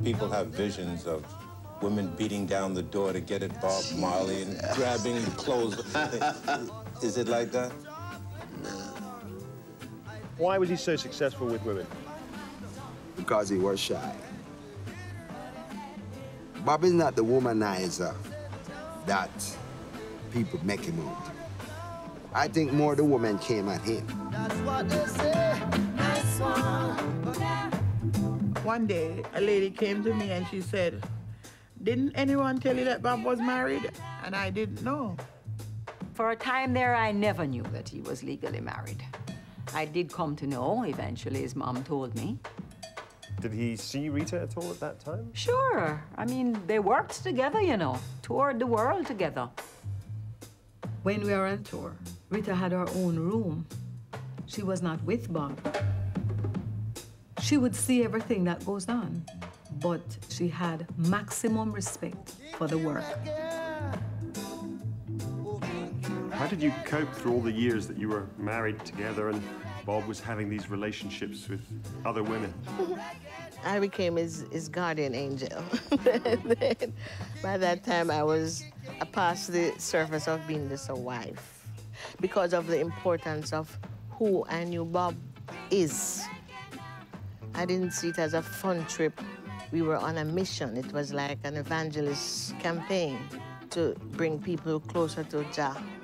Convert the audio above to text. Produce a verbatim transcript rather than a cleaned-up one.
people have visions of women beating down the door to get at Bob Marley and grabbing the clothes. Is it like that? Why was he so successful with women? Because he was shy. Bob is not the womanizer that people make him out. I think more the woman came at him. That's what they say. Nice one. One day, a lady came to me and she said, "Didn't anyone tell you that Bob was married?" And I didn't know. For a time there, I never knew that he was legally married. I did come to know, eventually his mom told me. Did he see Rita at all at that time? Sure. I mean, they worked together, you know, toured the world together. When we were on tour, Rita had her own room. She was not with Bob. She would see everything that goes on, but she had maximum respect for the work. How did you cope through all the years that you were married together and Bob was having these relationships with other women? I became his, his guardian angel. Then, by that time, I was past the surface of being just a wife because of the importance of who I knew Bob is. I didn't see it as a fun trip. We were on a mission. It was like an evangelist campaign to bring people closer to Jah.